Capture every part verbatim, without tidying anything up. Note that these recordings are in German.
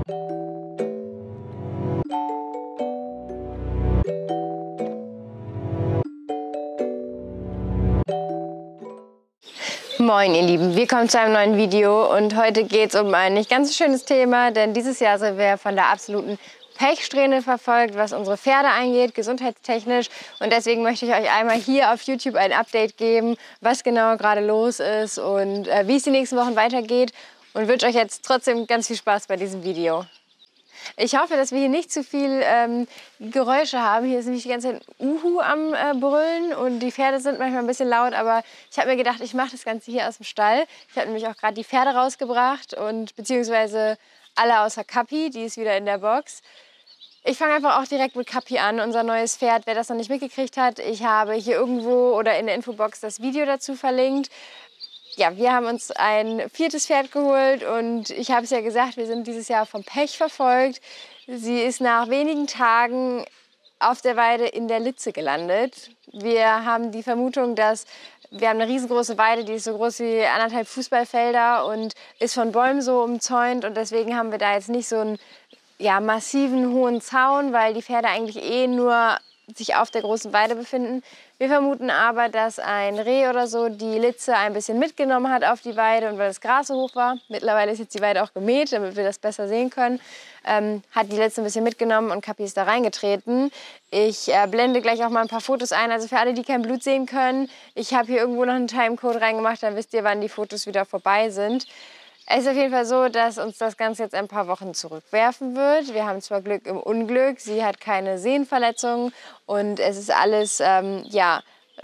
Moin ihr Lieben, willkommen zu einem neuen Video und heute geht es um ein nicht ganz so schönes Thema, denn dieses Jahr sind wir von der absoluten Pechsträhne verfolgt, was unsere Pferde angeht, gesundheitstechnisch, und deswegen möchte ich euch einmal hier auf YouTube ein Update geben, was genau gerade los ist und äh, wie es die nächsten Wochen weitergeht, und wünsche euch jetzt trotzdem ganz viel Spaß bei diesem Video. Ich hoffe, dass wir hier nicht zu viel ähm, Geräusche haben. Hier ist nämlich die ganze Zeit ein Uhu am äh, Brüllen und die Pferde sind manchmal ein bisschen laut, aber ich habe mir gedacht, ich mache das Ganze hier aus dem Stall. Ich habe nämlich auch gerade die Pferde rausgebracht und beziehungsweise alle außer Kapi, die ist wieder in der Box. Ich fange einfach auch direkt mit Kapi an, unser neues Pferd. Wer das noch nicht mitgekriegt hat, ich habe hier irgendwo oder in der Infobox das Video dazu verlinkt. Ja, wir haben uns ein viertes Pferd geholt und ich habe es ja gesagt, wir sind dieses Jahr vom Pech verfolgt. Sie ist nach wenigen Tagen auf der Weide in der Litze gelandet. Wir haben die Vermutung, dass wir haben eine riesengroße Weide, die ist so groß wie anderthalb Fußballfelder und ist von Bäumen so umzäunt, und deswegen haben wir da jetzt nicht so einen ja, massiven hohen Zaun, weil die Pferde eigentlich eh nur sich auf der großen Weide befinden. Wir vermuten aber, dass ein Reh oder so die Litze ein bisschen mitgenommen hat auf die Weide, und weil das Gras so hoch war, mittlerweile ist jetzt die Weide auch gemäht, damit wir das besser sehen können, ähm, hat die Litze ein bisschen mitgenommen und Kapi ist da reingetreten. Ich äh, blende gleich auch mal ein paar Fotos ein, also für alle, die kein Blut sehen können, ich habe hier irgendwo noch einen Timecode reingemacht, dann wisst ihr, wann die Fotos wieder vorbei sind. Es ist auf jeden Fall so, dass uns das Ganze jetzt ein paar Wochen zurückwerfen wird. Wir haben zwar Glück im Unglück, sie hat keine Sehnenverletzungen und es ist alles, ähm, ja,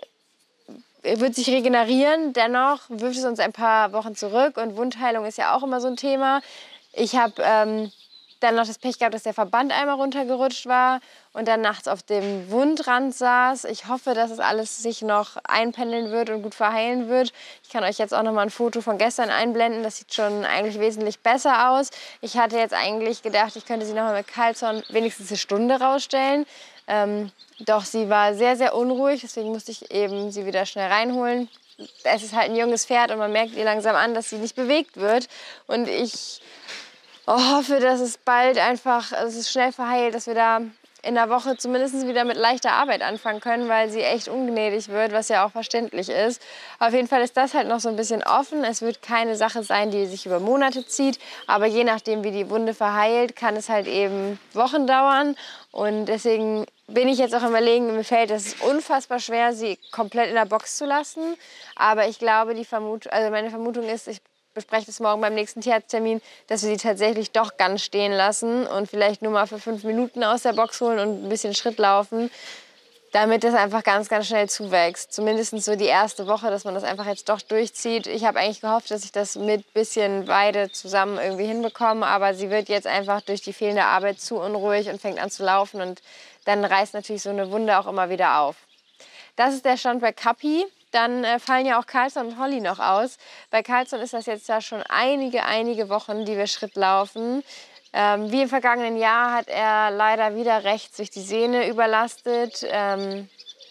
wird sich regenerieren. Dennoch wirft es uns ein paar Wochen zurück und Wundheilung ist ja auch immer so ein Thema. Ich habe ähm, dann noch das Pech gehabt, dass der Verband einmal runtergerutscht war und dann nachts auf dem Wundrand saß. Ich hoffe, dass es alles sich noch einpendeln wird und gut verheilen wird. Ich kann euch jetzt auch noch mal ein Foto von gestern einblenden. Das sieht schon eigentlich wesentlich besser aus. Ich hatte jetzt eigentlich gedacht, ich könnte sie noch mal mit Karlsson wenigstens eine Stunde rausstellen. Ähm, doch sie war sehr, sehr unruhig. Deswegen musste ich eben sie wieder schnell reinholen. Es ist halt ein junges Pferd und man merkt ihr langsam an, dass sie nicht bewegt wird. Und ich hoffe, dass es bald einfach, dass es schnell verheilt, dass wir da in der Woche zumindest wieder mit leichter Arbeit anfangen können, weil sie echt ungnädig wird, was ja auch verständlich ist. Auf jeden Fall ist das halt noch so ein bisschen offen. Es wird keine Sache sein, die sich über Monate zieht, aber je nachdem, wie die Wunde verheilt, kann es halt eben Wochen dauern. Und deswegen bin ich jetzt auch am Überlegen, mir fällt es unfassbar schwer, sie komplett in der Box zu lassen. Aber ich glaube, die Vermutung, also meine Vermutung ist, ich bespreche das morgen beim nächsten Tierarzttermin, dass wir sie tatsächlich doch ganz stehen lassen und vielleicht nur mal für fünf Minuten aus der Box holen und ein bisschen Schritt laufen, damit das einfach ganz, ganz schnell zuwächst. Zumindest so die erste Woche, dass man das einfach jetzt doch durchzieht. Ich habe eigentlich gehofft, dass ich das mit bisschen Weide zusammen irgendwie hinbekomme, aber sie wird jetzt einfach durch die fehlende Arbeit zu unruhig und fängt an zu laufen, und dann reißt natürlich so eine Wunde auch immer wieder auf. Das ist der Stand bei Kapi. Dann äh, fallen ja auch Karlsson und Holly noch aus. Bei Karlsson ist das jetzt ja schon einige, einige Wochen, die wir Schritt laufen. Ähm, wie im vergangenen Jahr hat er leider wieder rechts durch die Sehne überlastet. Ähm,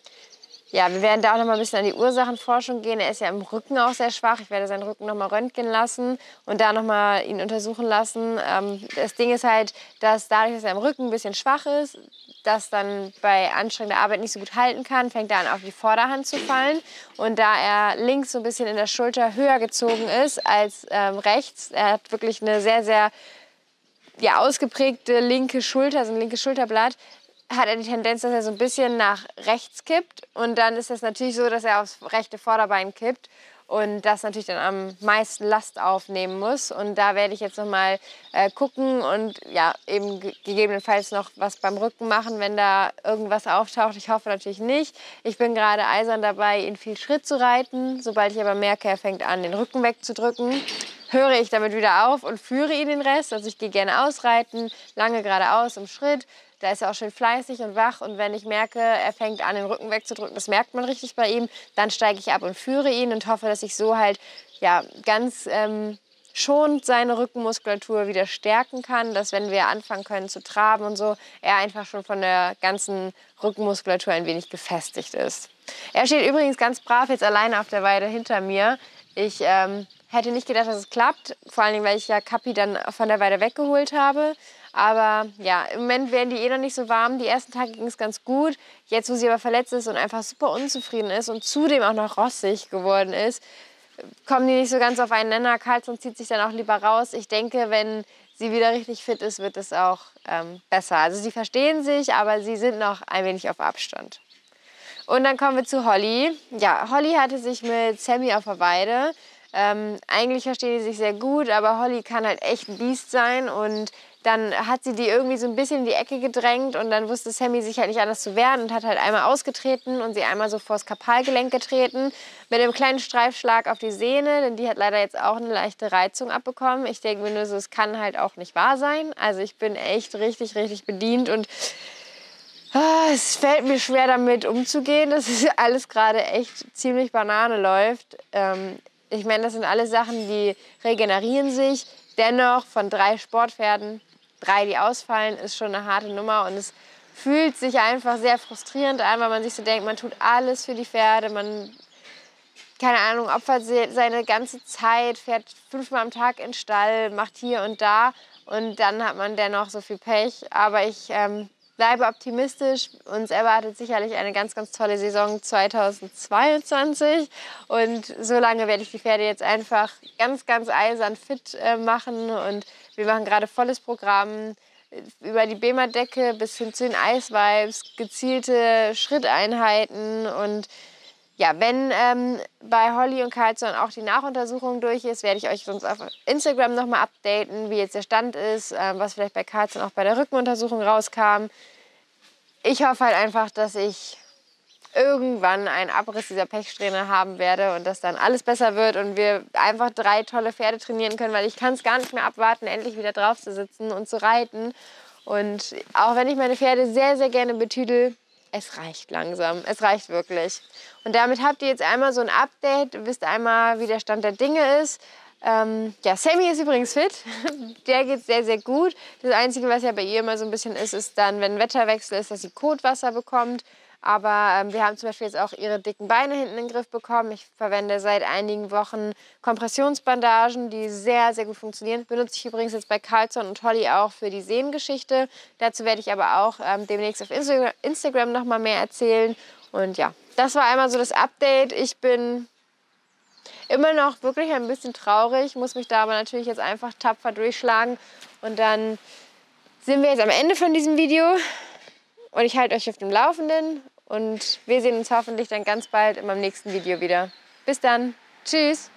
ja, wir werden da auch noch mal ein bisschen an die Ursachenforschung gehen. Er ist ja im Rücken auch sehr schwach. Ich werde seinen Rücken noch mal röntgen lassen und da noch mal ihn untersuchen lassen. Ähm, das Ding ist halt, dass dadurch, dass er im Rücken ein bisschen schwach ist, das dann bei anstrengender Arbeit nicht so gut halten kann, fängt er an, auf die Vorderhand zu fallen. Und da er links so ein bisschen in der Schulter höher gezogen ist als ähm, rechts, er hat wirklich eine sehr, sehr ja, ausgeprägte linke Schulter, also ein linkes Schulterblatt, hat er die Tendenz, dass er so ein bisschen nach rechts kippt. Und dann ist es natürlich so, dass er aufs rechte Vorderbein kippt und das natürlich dann am meisten Last aufnehmen muss. Und da werde ich jetzt noch mal äh, gucken und ja, eben gegebenenfalls noch was beim Rücken machen, wenn da irgendwas auftaucht. Ich hoffe natürlich nicht. Ich bin gerade eisern dabei, ihn viel Schritt zu reiten. Sobald ich aber merke, er fängt an, den Rücken wegzudrücken, höre ich damit wieder auf und führe ihn den Rest. Also ich gehe gerne ausreiten, lange geradeaus im Schritt. Da ist er auch schön fleißig und wach. Und wenn ich merke, er fängt an, den Rücken wegzudrücken, das merkt man richtig bei ihm, dann steige ich ab und führe ihn und hoffe, dass ich so halt ja, ganz ähm, schonend seine Rückenmuskulatur wieder stärken kann, dass wenn wir anfangen können zu traben und so, er einfach schon von der ganzen Rückenmuskulatur ein wenig gefestigt ist. Er steht übrigens ganz brav jetzt alleine auf der Weide hinter mir. Ich ähm, hätte nicht gedacht, dass es klappt. Vor allen Dingen, weil ich ja Kapi dann von der Weide weggeholt habe. Aber ja, im Moment werden die eh noch nicht so warm. Die ersten Tage ging es ganz gut. Jetzt, wo sie aber verletzt ist und einfach super unzufrieden ist und zudem auch noch rossig geworden ist, kommen die nicht so ganz auf einen Nenner. Carlson zieht sich dann auch lieber raus. Ich denke, wenn sie wieder richtig fit ist, wird es auch ähm, besser. Also sie verstehen sich, aber sie sind noch ein wenig auf Abstand. Und dann kommen wir zu Holly. Ja, Holly hatte sich mit Sammy auf der Weide. Ähm, eigentlich verstehen die sich sehr gut, aber Holly kann halt echt ein Biest sein. Und dann hat sie die irgendwie so ein bisschen in die Ecke gedrängt und dann wusste Sammy sich halt nicht anders zu wehren und hat halt einmal ausgetreten und sie einmal so vors Kapalgelenk getreten mit einem kleinen Streifschlag auf die Sehne, denn die hat leider jetzt auch eine leichte Reizung abbekommen. Ich denke mir nur so, es kann halt auch nicht wahr sein. Also ich bin echt richtig, richtig bedient und ah, es fällt mir schwer damit umzugehen, dass es alles gerade echt ziemlich Banane läuft. Ähm, ich meine, das sind alles Sachen, die regenerieren sich. Dennoch von drei Sportpferden, drei, die ausfallen, ist schon eine harte Nummer. Und es fühlt sich einfach sehr frustrierend an, weil man sich so denkt, man tut alles für die Pferde. Man, keine Ahnung, opfert seine ganze Zeit, fährt fünfmal am Tag in den Stall, macht hier und da. Und dann hat man dennoch so viel Pech. Aber ich ähm, bleibe optimistisch. Uns erwartet sicherlich eine ganz, ganz tolle Saison zweitausendzweiundzwanzig. Und so lange werde ich die Pferde jetzt einfach ganz, ganz eisern fit äh, machen. Und wir machen gerade volles Programm über die Bema-Decke bis hin zu den Eisvibes, gezielte Schritteinheiten. Und ja, wenn ähm, bei Holly und Carlson auch die Nachuntersuchung durch ist, werde ich euch sonst auf Instagram nochmal updaten, wie jetzt der Stand ist, äh, was vielleicht bei Carlson auch bei der Rückenuntersuchung rauskam. Ich hoffe halt einfach, dass ich irgendwann einen Abriss dieser Pechsträhne haben werde und dass dann alles besser wird und wir einfach drei tolle Pferde trainieren können, weil ich kann es gar nicht mehr abwarten, endlich wieder drauf zu sitzen und zu reiten. Und auch wenn ich meine Pferde sehr, sehr gerne betüdel, es reicht langsam, es reicht wirklich. Und damit habt ihr jetzt einmal so ein Update, ihr wisst einmal, wie der Stand der Dinge ist. Ähm, ja, Sammy ist übrigens fit, der geht sehr, sehr gut. Das Einzige, was ja bei ihr immer so ein bisschen ist, ist dann, wenn Wetterwechsel ist, dass sie Kotwasser bekommt. Aber ähm, wir haben zum Beispiel jetzt auch ihre dicken Beine hinten in den Griff bekommen. Ich verwende seit einigen Wochen Kompressionsbandagen, die sehr, sehr gut funktionieren. Benutze ich übrigens jetzt bei Carlson und Holly auch für die Sehnengeschichte. Dazu werde ich aber auch ähm, demnächst auf Insta Instagram noch mal mehr erzählen. Und ja, das war einmal so das Update. Ich bin immer noch wirklich ein bisschen traurig, muss mich da aber natürlich jetzt einfach tapfer durchschlagen. Und dann sind wir jetzt am Ende von diesem Video. Und ich halte euch auf dem Laufenden. Und wir sehen uns hoffentlich dann ganz bald in meinem nächsten Video wieder. Bis dann. Tschüss.